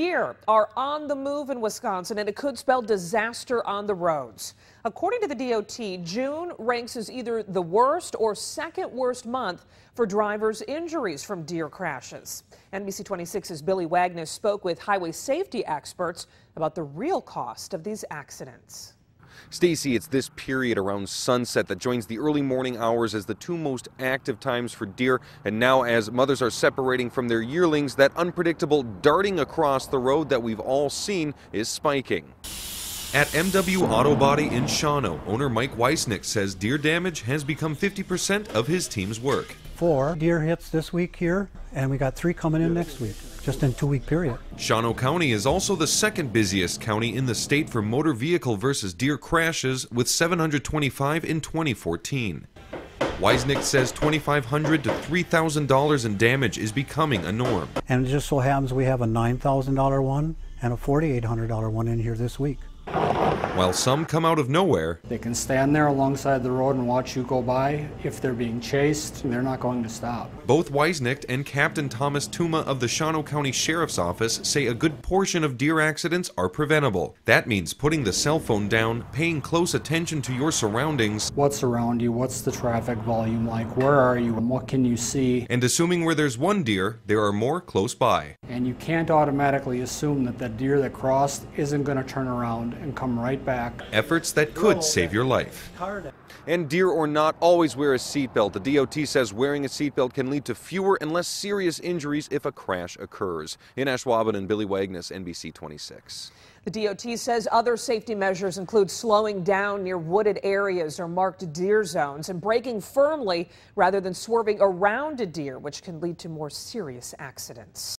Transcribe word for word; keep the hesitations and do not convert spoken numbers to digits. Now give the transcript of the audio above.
Deer are on the move in Wisconsin, and it could spell disaster on the roads. According to the D O T, June ranks as either the worst or second worst month for drivers' injuries from deer crashes. N B C twenty-six's Billy Wagner spoke with highway safety experts about the real cost of these accidents. Stacy, it's this period around sunset that joins the early morning hours as the two most active times for deer. And now, as mothers are separating from their yearlings, that unpredictable darting across the road that we've all seen is spiking. At M W Auto Body in Shawano, owner Mike Weisnick says deer damage has become fifty percent of his team's work. Four deer hits this week here, and we got three coming in next week, just in a two-week period. Shawano County is also the second busiest county in the state for motor vehicle versus deer crashes, with seven hundred twenty-five in twenty fourteen. Weisnick says twenty-five hundred dollars to three thousand dollars in damage is becoming a norm. And it just so happens we have a nine thousand dollar one and a forty-eight hundred dollar one in here this week. While some come out of nowhere, they can stand there alongside the road and watch you go by. If they're being chased, they're not going to stop. Both Weisnick and Captain Thomas Tuma of the Shawano County Sheriff's Office say a good portion of deer accidents are preventable. That means putting the cell phone down, paying close attention to your surroundings. What's around you? What's the traffic volume like? Where are you? And what can you see? And assuming where there's one deer, there are more close by. And you can't automatically assume that the deer that crossed isn't going to turn around and come right back. Efforts that could save your life. And deer or not, always wear a seatbelt. The D O T says wearing a seatbelt can lead to fewer and less serious injuries if a crash occurs. In Ashwaubenon, Billy Wagner, N B C twenty-six. The D O T says other safety measures include slowing down near wooded areas or marked deer zones and braking firmly rather than swerving around a deer, which can lead to more serious accidents.